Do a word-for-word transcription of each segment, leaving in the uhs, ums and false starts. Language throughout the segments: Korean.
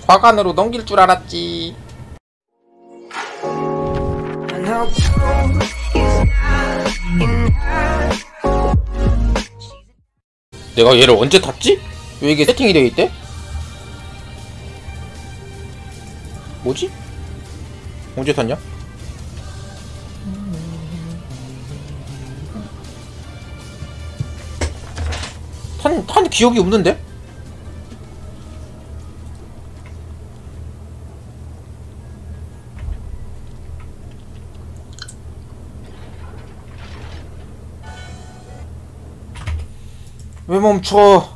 화관으로 넘길 줄 알았지. 내가 얘를 언제 탔지? 왜 이게 세팅이 되어 있대? 뭐지? 언제 탔냐? 탄, 탄 기억이 없는데? 왜 멈춰?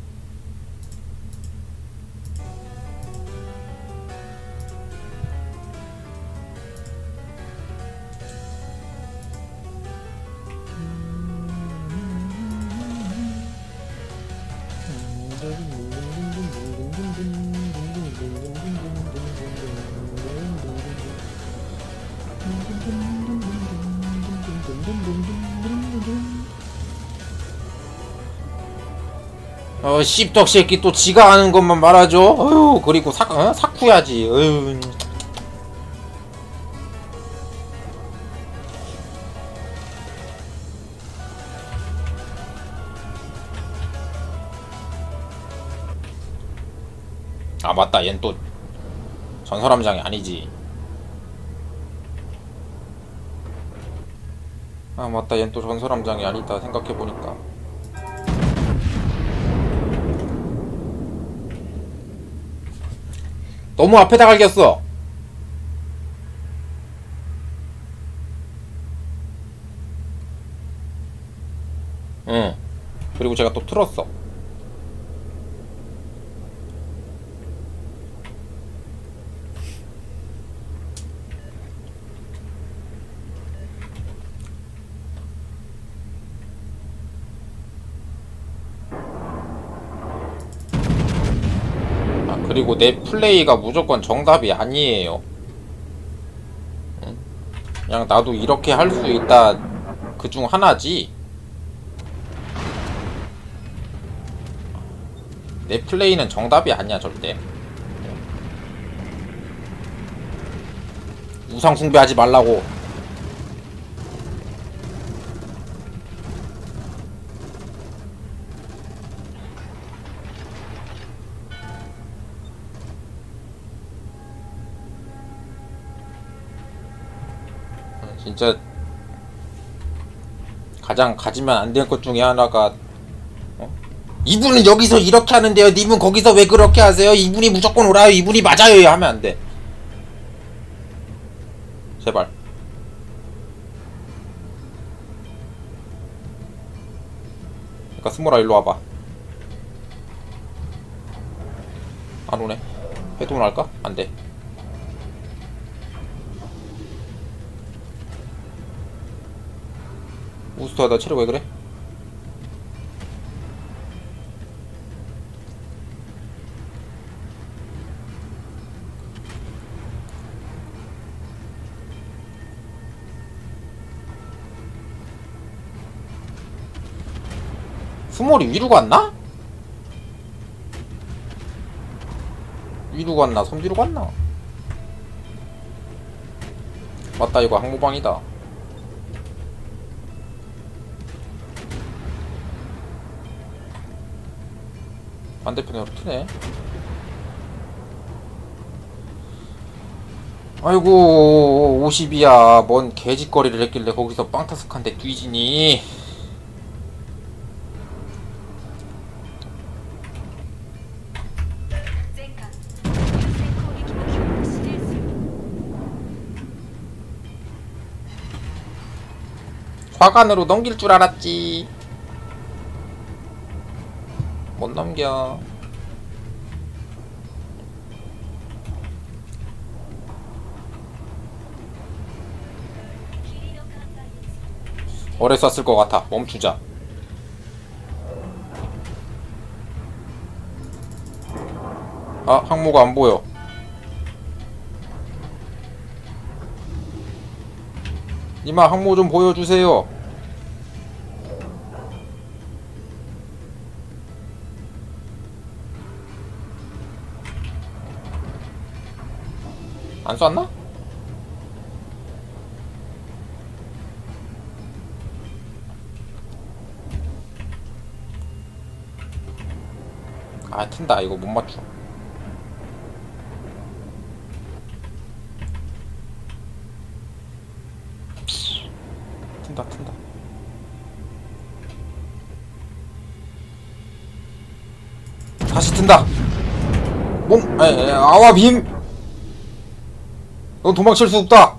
어, 씹덕 새끼 또 지가 아는 것만 말하죠. 어휴, 그리고 사, 어? 사쿠야지. 어휴. 아, 맞다. 얜 또 전설함장이 아니지. 아, 맞다. 얜 또 전설함장이 아니다. 생각해보니까. 너무 앞에다 갈겼어. 응. 그리고 제가 또 틀었어. 그리고 내 플레이가 무조건 정답이 아니에요. 응? 그냥 나도 이렇게 할 수 있다 그중 하나지. 내 플레이는 정답이 아니야 절대. 우상 숭배하지 말라고. 진짜 가장 가지면 안 될 것 중에 하나가 어? 이분은 여기서 이렇게 하는데요. 님은 거기서 왜 그렇게 하세요? 이분이 무조건 옳아요. 이분이 맞아요. 하면 안 돼. 제발. 그러니까 스모라 일로 와봐. 안 오네. 해동을 할까? 안 돼. 우스터야, 너 체력 왜 그래? 스몰이 위로 갔나? 위로 갔나? 섬 뒤로 갔나? 맞다, 이거 항모방이다. 반대편으로 트네. 아이고 오십이야. 뭔 개짓거리를 했길래 거기서 빵타스칸데 뒤지니. 화관으로 넘길 줄 알았지. 못 넘겨. 오래 썼을 것 같아. 멈추자. 아, 항모가 안 보여. 이마 항모 좀 보여주세요. 안 쐈나? 아 튼다. 이거 못 맞춰. 튼다 튼다. 다시 튼다. 몸 에, 에, 아와 빔. 넌 도망칠 수 없다.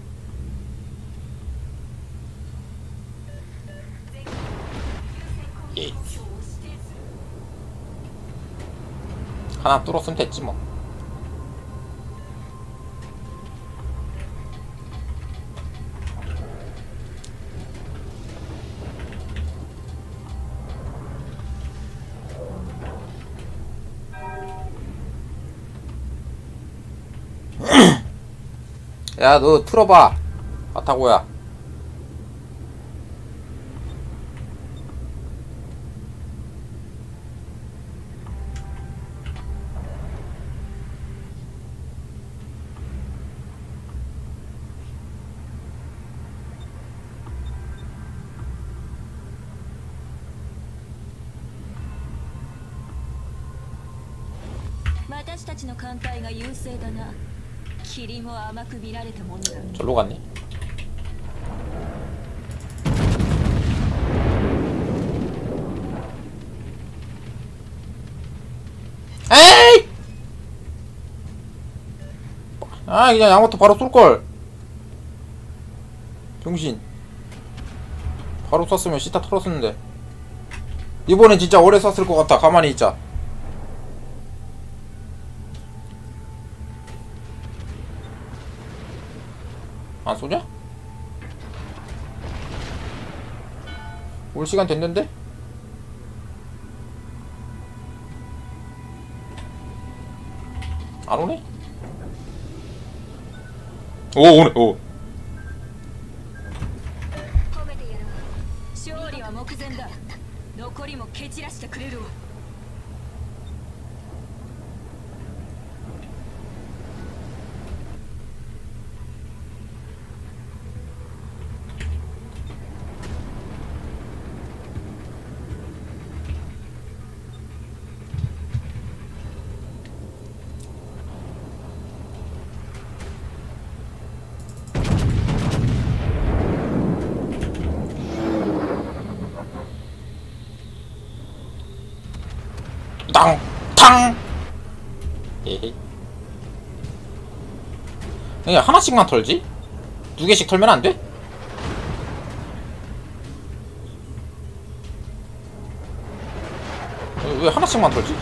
예. 하나 뚫었으면 됐지 뭐. 야, 너 틀어봐. 아타고야. 절로 갔네. 에이! 아, 그냥 야마토 바로 쏠걸. 병신. 바로 쐈으면 시타 털었었는데. 이번엔 진짜 오래 쐈을 것 같아. 가만히 있자. 안 쏘냐? 올 시간 됐는데? 안 오네? 오, 오네, 오. 땅! 탕! 에헤이. 그냥 하나씩만 털지? 두 개씩 털면 안 돼? 왜 하나씩만 털지?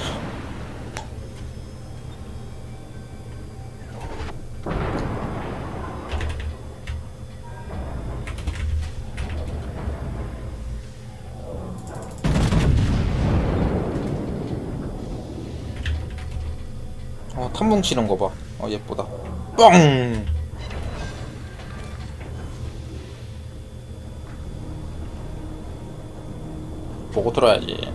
어, 탐뭉 치는 거 봐. 어, 예쁘다. 뻥! 보고 들어야지.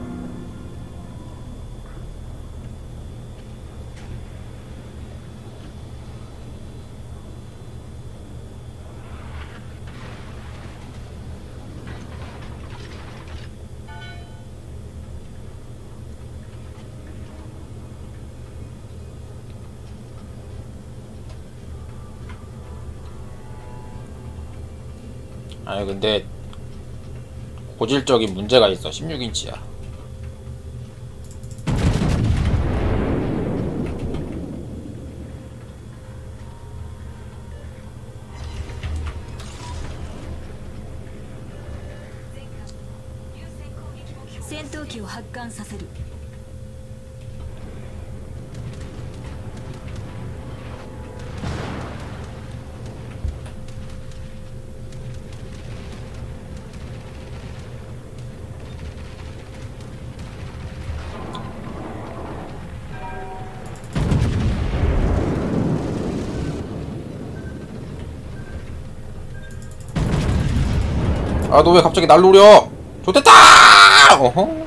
아니 근데 고질적인 문제가 있어. 십육 인치야. 전투기를発艦させる. 아, 너 왜 갑자기 날 노려? 좋댔다! 어허.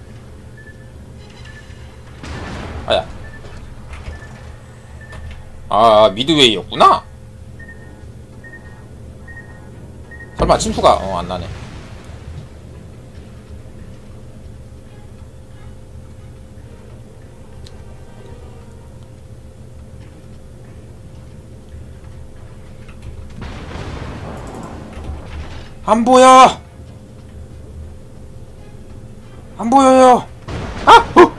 아야. 아, 미드웨이였구나? 설마 침투가 어 안나네. 안 보여! 안 보여요! 아! 어!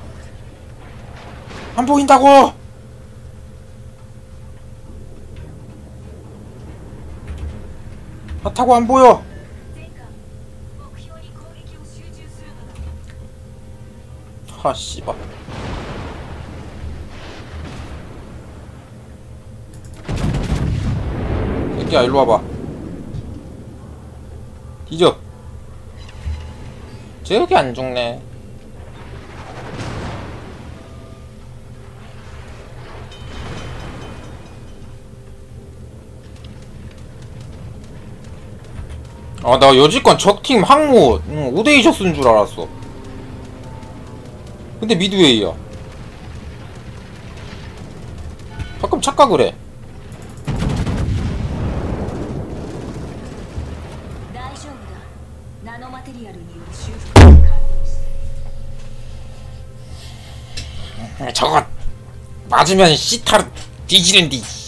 안 보인다고! 아, 타고 안 보여! 前回目標に攻撃を集中するのだ 하, 씨발. 새끼야, 일로 와봐. 뒤져. 저기 안 죽네. 아, 나 여지껏 적팀 항모 응, 오데이셔 쓴 줄 알았어. 근데 미드웨이야. 가끔 착각을 해. 大丈夫だナノマテリアルによる修復が完了した 저거 맞으면 씨타르 뒤지는디.